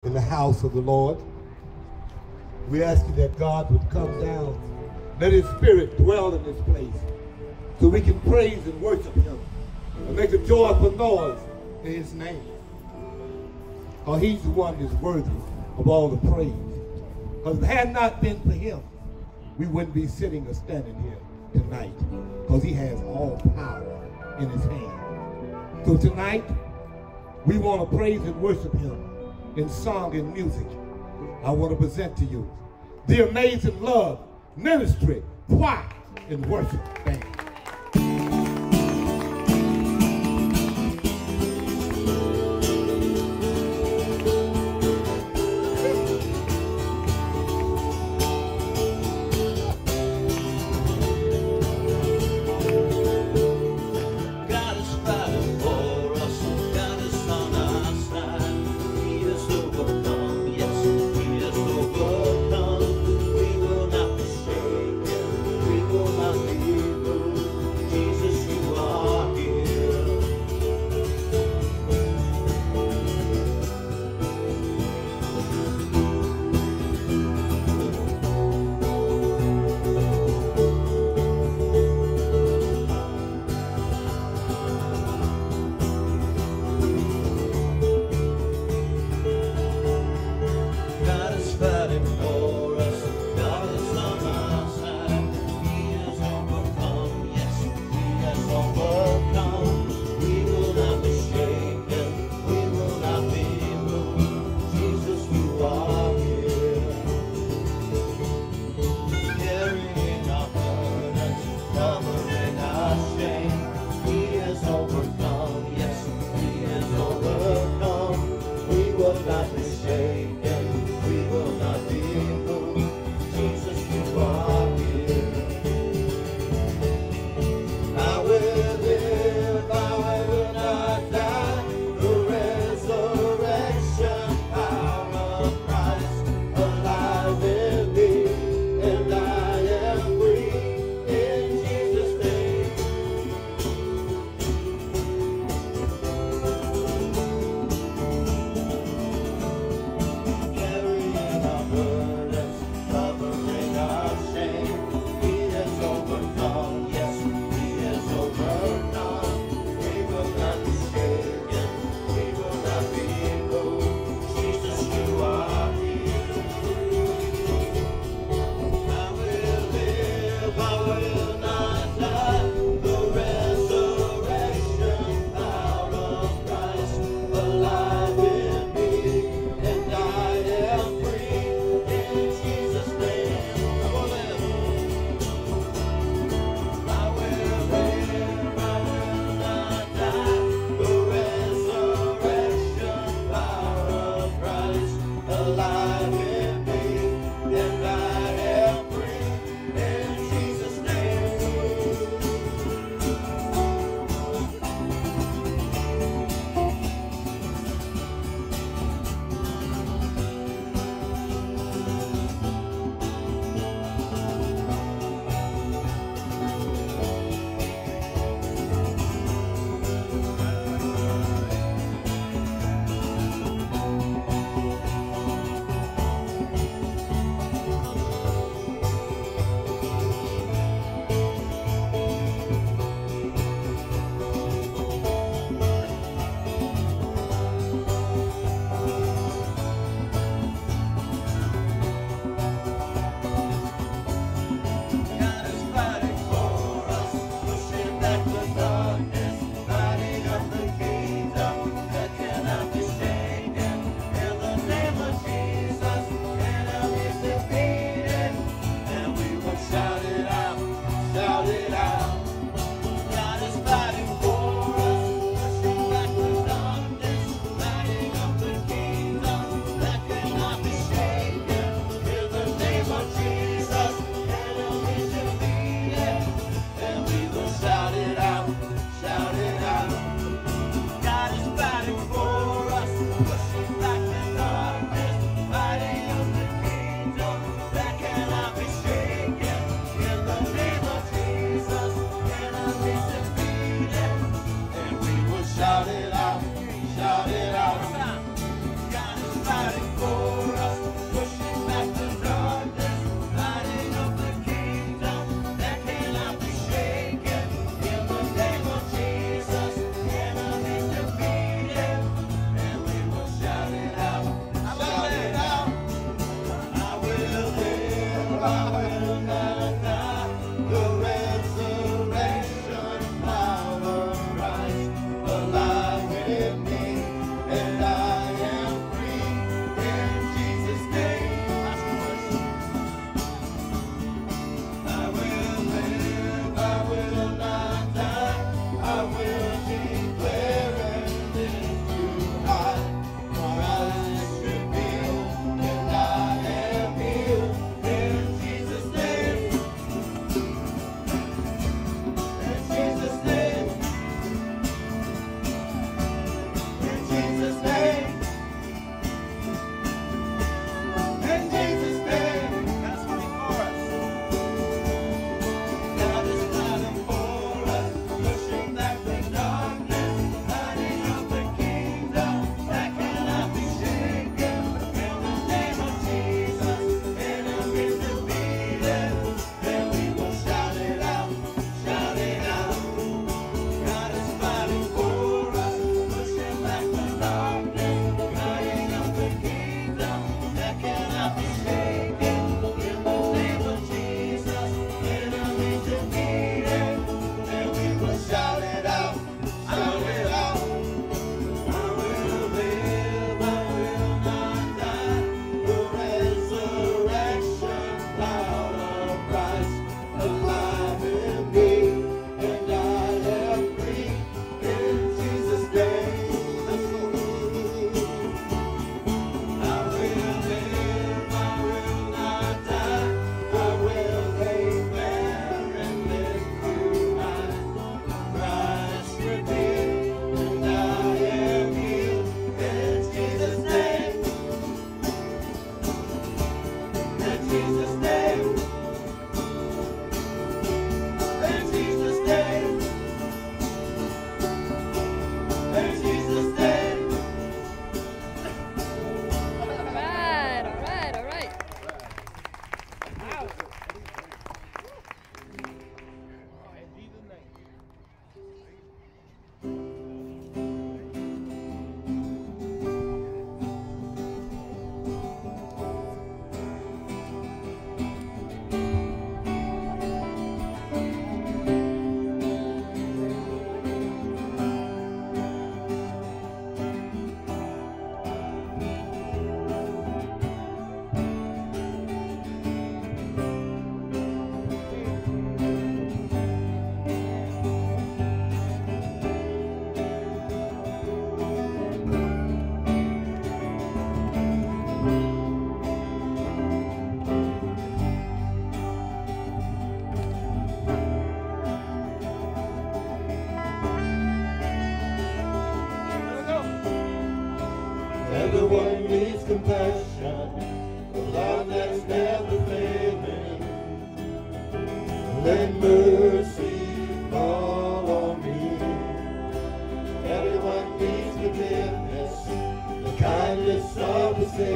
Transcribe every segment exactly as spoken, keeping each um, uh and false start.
in the house of the Lord. We ask you that God would come down, let his spirit dwell in this place, so we can praise and worship him and make a joyful noise in his name. Because he's the one that's worthy of all the praise. Because if it had not been for him, we wouldn't be sitting or standing here tonight. Because he has all power in his hand. So tonight, we want to praise and worship him in song and music. I want to present to you the Amazing Love Ministry Choir and Worship Band. We will not be shaken, we will not be moved.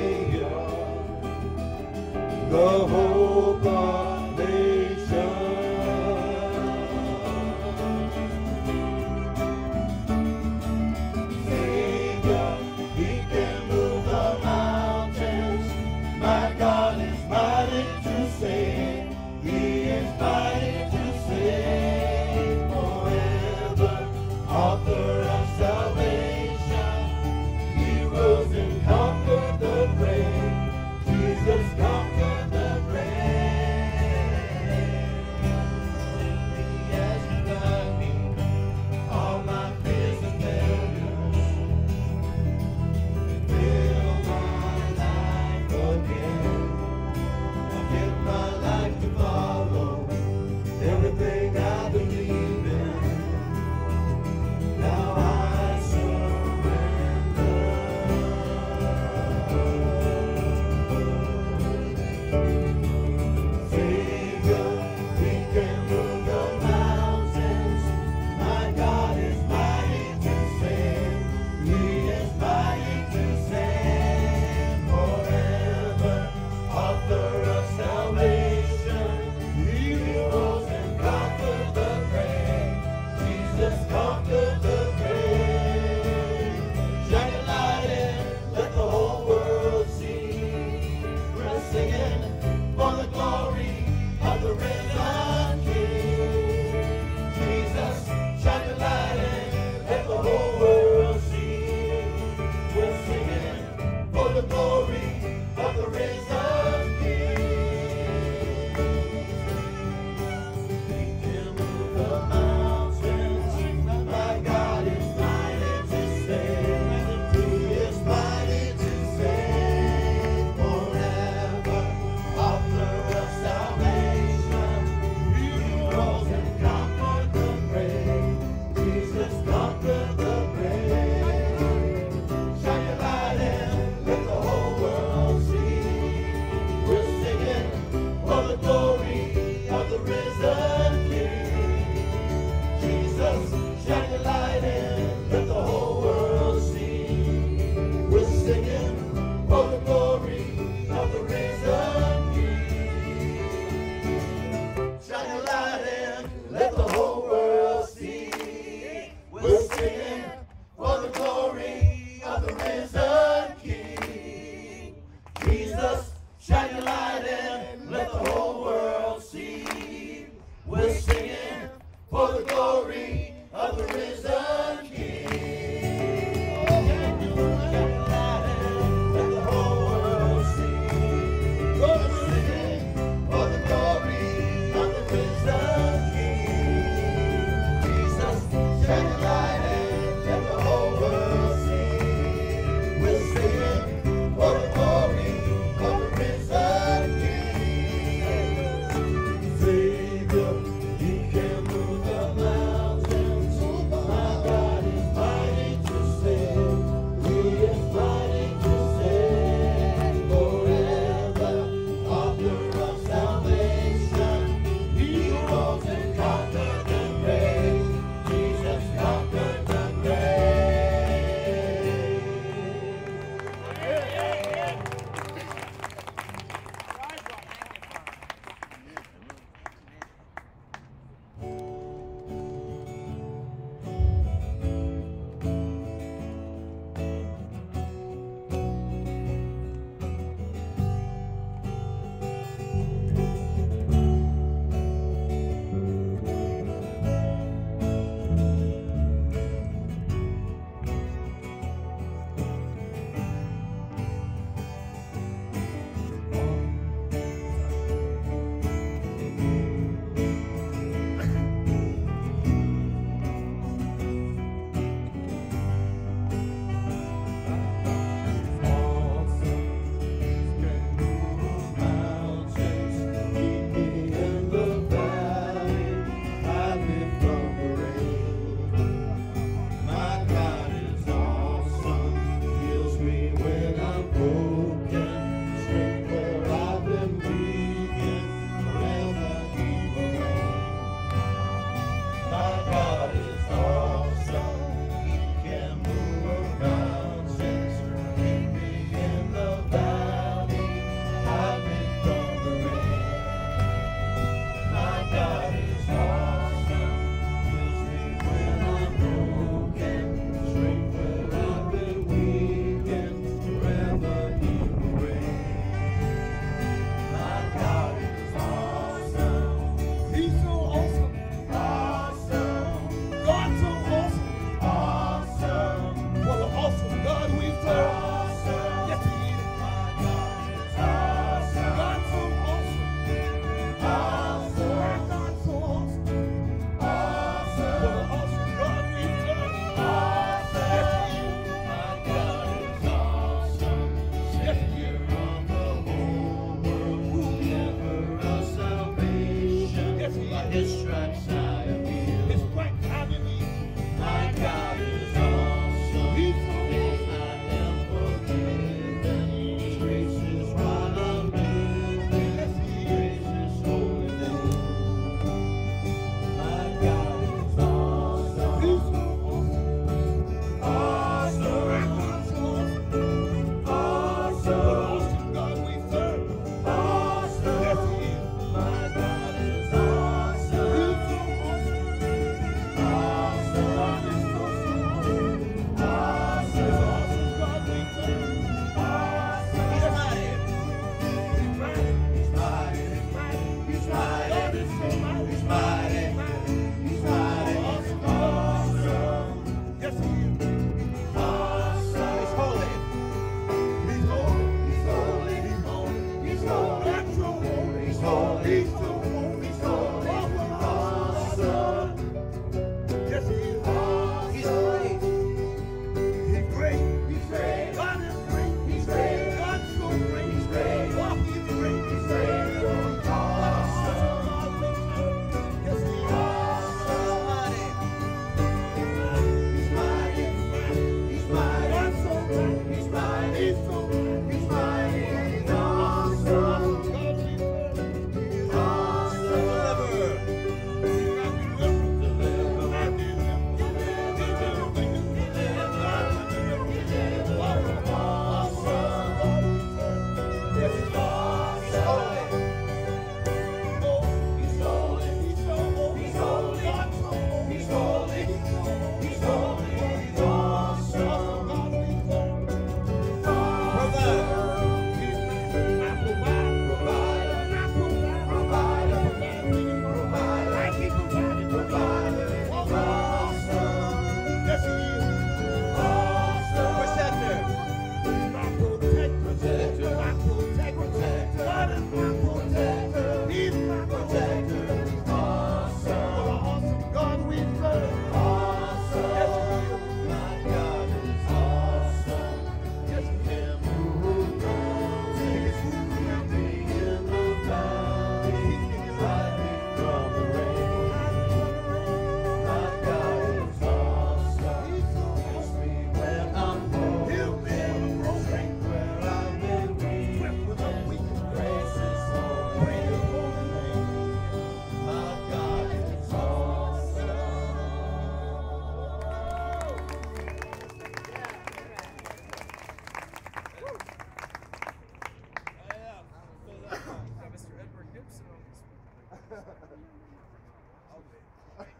Savior, the hope of nations. Savior, He can move the mountains. My God is mighty to save. He is mighty to save forever. Author of salvation, He rose and conquered the grave. Jesus conquered the grave.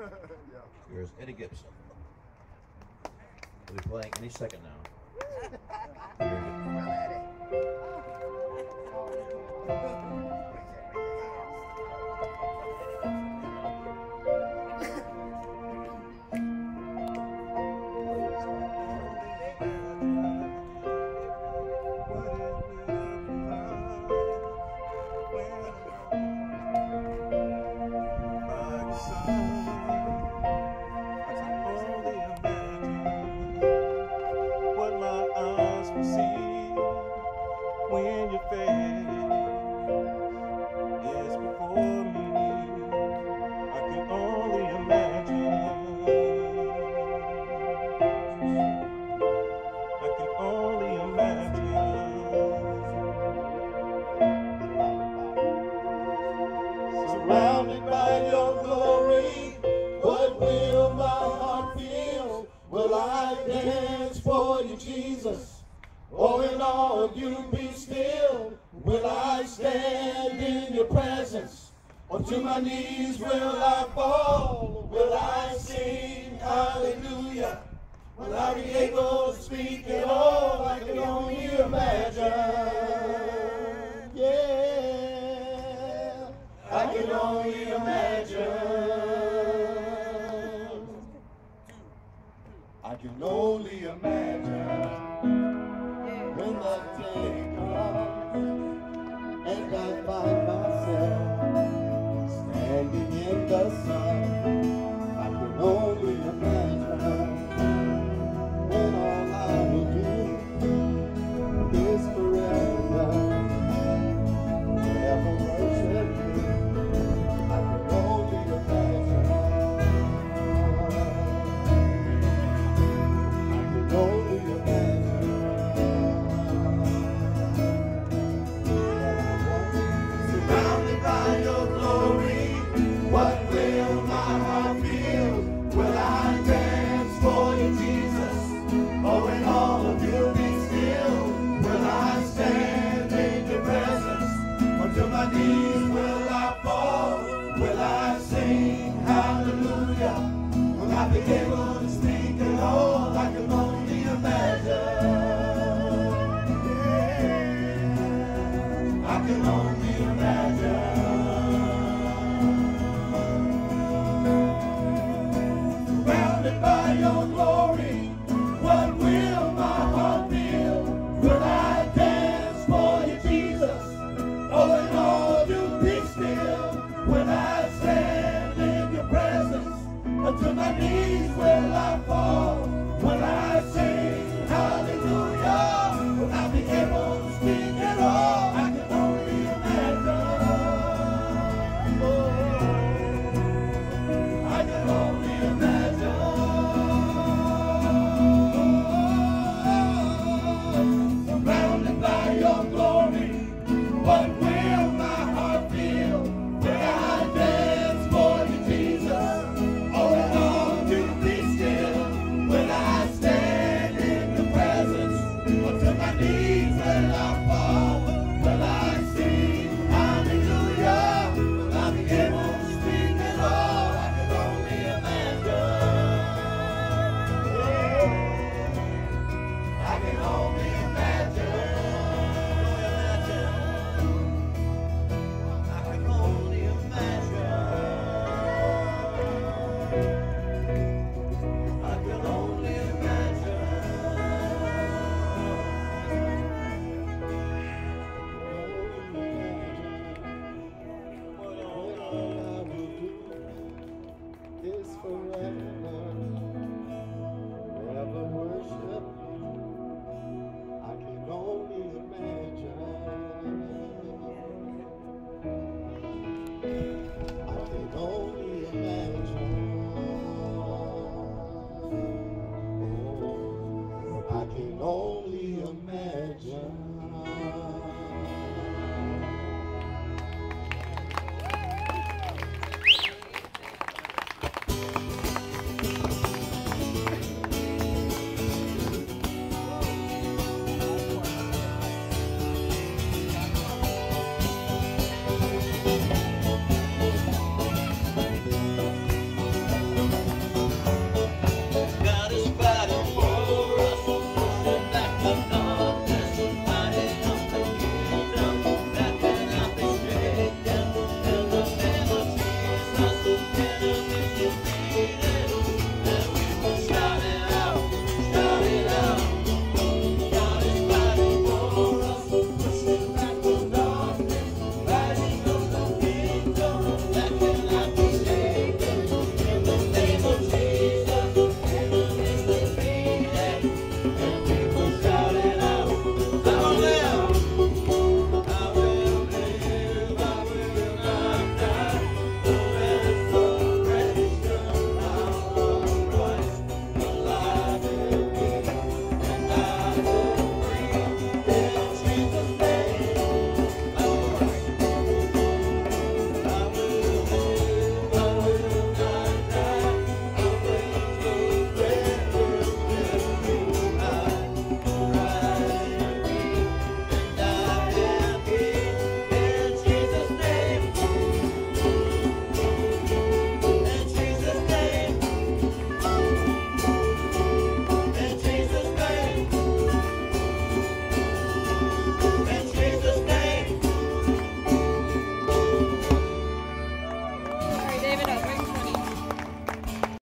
Here's Eddie Gibson. We'll be playing any second now. Surrounded by your glory, what will my heart feel? Will I dance for you, Jesus? Or in all of you be still? Will I stand in your presence? Or to my knees will I fall? Will I sing hallelujah? Will I be able to speak at all? I can only imagine. Yeah, I can only imagine. I can only imagine when that day comes and I find myself standing in the sun. I can only imagine when all I will do is forever, forever worship you. I can only imagine. I can only imagine. Surrounded by your glory, what will my heart feel? Will I dance for you, Jesus? Oh, in all of you be still. Will I stand in your presence? Or to my knees will I fall? Will I sing hallelujah? Will I be able to speak at all? I can only imagine. Yeah. I can only